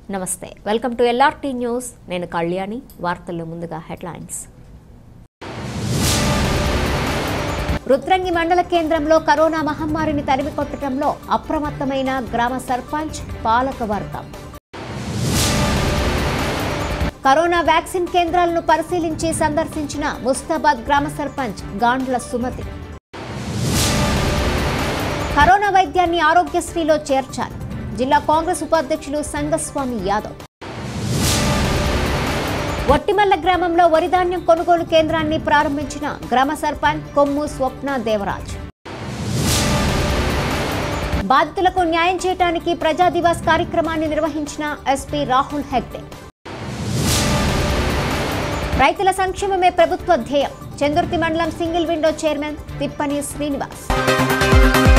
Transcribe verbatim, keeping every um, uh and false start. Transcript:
నమస్తే welcome to LRT news నేను కళ్యాణి వార్తల్లో ముందుగా హెడ్లైన్స్ రుద్రంగి మండల కేంద్రంలో కరోనా మహమ్మారిని తరిమికొట్టడంలో అప్రమత్తమైన గ్రామ సర్పంచ్ పాలకవర్గం కరోనా వ్యాక్సిన్ కేంద్రాలను పరిశీలించి సందర్శించిన ముస్తాబాద్ గ్రామ సర్పంచ్ గాండ్ల సుమతి కరోనా వైద్యాన్ని ఆరోగ్యశ్రీలో చేర్చాలి జిల్లా కాంగ్రెస్ ఉపాధ్యక్షులు సంగస్వామి యాదవ్ వట్టిమల్ల గ్రామంలో వరిధాన్యం కొనుగోలు కేంద్రాన్ని ప్రారంభించిన గ్రామ సర్పంచ్ కొమ్ము స్వప్న దేవరాజ్ బాధితులకు న్యాయం చేయడానికి ప్రజా దివాస్ కార్యక్రమాన్ని నిర్వహించిన ఎస్పీ రాహుల్ హెగ్డే రైతుల సంక్షేమమే ప్రభుత్వ ధ్యేయం చందుర్తి మండలం single window chairman Thippani Srinivas